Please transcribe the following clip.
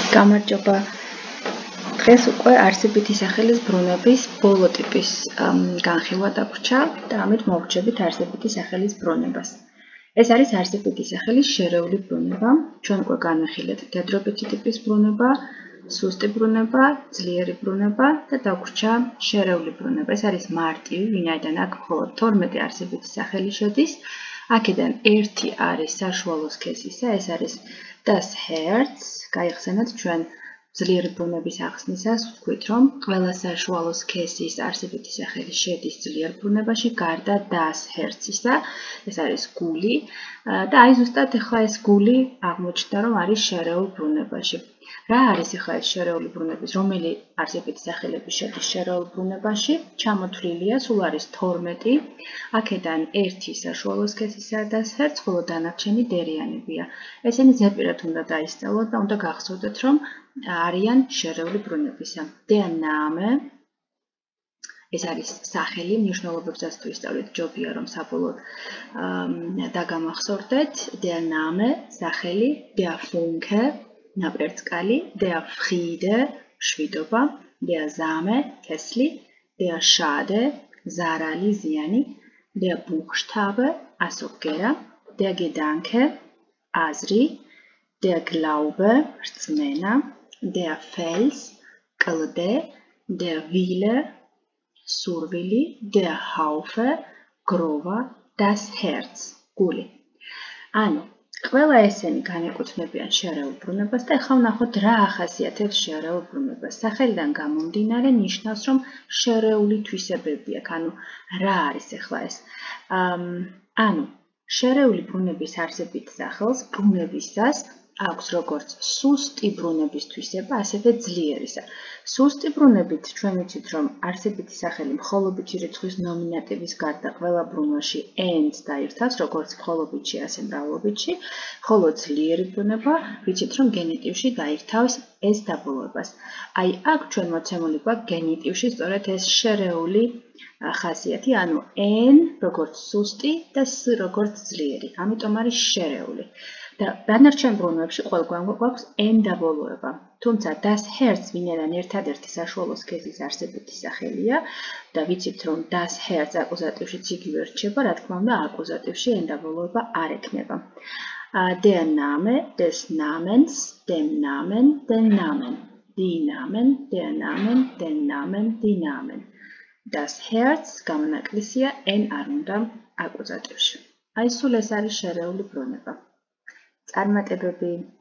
გამარჯობა. დღეს უკვე არსებითი სახელის ბრუნების ბოლო ტიპის განხილვა დაგვრჩა და ამით მოვრჩებით არსებითი სახელის ბრუნებას. ეს არის არსებითი სახელის შერეული ბრუნება. ჩვენ უკვე განვიხილეთ დედრობითი ტიპის ბრუნება, სუსტი ბრუნება, ძლიერი ბრუნება და დაგვრჩა შერეული ბრუნება. ეს არის მარტივი, ვინაიდან აქ მხოლოდ 12 არსებითი სახელი შედის. აქედან ერთი არის საშუალო სქესისა, ეს არის das Herz. გაიხსენოთ ჩვენ ძლიერი ბრუნების ახსნისას ვთქვით, რომ ყველა საშუალო სქესის არსებითი სახელი შედის ძლიერ ბრუნებაში, გარდა das Herz-ისა, ეს არის გული და აი ზუსტად ახლა ეს გული აღმოჩნდა, რომ არის შერეულ ბრუნებაში. რა არის ახლა ეს შერეული ბრუნების, რომელი არსებითი სახელები შედის შერეულ ბრუნებაში? ჩამოთვლილია, სულ არის 12. აქედან ერთი საშუალო სქესისა das Herz, ხოლო დანარჩენი დერიანებია. ესენი ზეპირად უნდა დაისწავლოთ და უნდა გახსოვდეთ, რომ არიან შერეული ბრუნებისა. Der Name, ეს არის სახელი, მნიშვნელობებსაც თუ ისწავლეთ, ჯობია რომ საბოლოოდ დაგამახსოვრდეთ. Der Name, სახელი, der Funke, ნაპერწკალი, der Friede, მშვიდობა, der Same, თესლი, der Schade, ზარალი, ზიანი, der Buchstabe, ასოქგერა, der Gedanke, აზრი, der Glaube, რწმენა, der Fels, კლდე, der Wille, სურვილი, der Haufe, გროვა, das Herz, გული. ანუ, ყველა ესენი განეკუთვნებიან შერეულ ბრუნებას და ახლა ვნახოთ რა ახასიათებს შერეულ ბრუნებას. სახელიდან გამომდინარე ნიშნავს, რომ შერეული თვისებები აქვს. ანუ, რა არის ახლა ეს? ანუ, შერეული ბრუნების არსებით სახელს ბრუნებისას აქვს როგორც სუსტი ბრუნების თვისება, ასევე ძლიერისა. სუსტი ბრუნებით ჩვენ ვიცით, რომ არსებითი სახელი მხოლობითი რიცხვის ნომინატივის გარდა ყველა ბრუნვაში n-ს დაირთავს, როგორც მხოლობითში, ასე მრავლობითში, ხოლო ძლიერი ბრუნება ვიცით, რომ გენიტივში დაირთავს s დაბოლოებას. აი, აქ ჩვენ მოცემული გვაქვს გენიტივში სწორედ ეს შერეული ხასიათი, ანუ n როგორც სუსტი და s როგორც ძლიერი. ამიტომ არის შერეული. და დანარჩენ ბრუნვებში ყველგან გვაქვს n დაბოლოება. თუმცა das Herz ვინაიდან ერთადერთი საშუალო სქესის არსებითი სახელია და ვიცით, რომ das Herz აკუზატივშიც იგივე რჩება, რა თქმა უნდა, აკუზატივში n დაბოლოება არ ექნება. Der Name, des Namens, dem Namen, den Namen, die Namen, der Namen, den Namen, die Namen. Das Herz გამონაკლისია n არ უნდა აკუზატივში. აი სულ ეს არის შერეული ბრუნება. წარმატებები.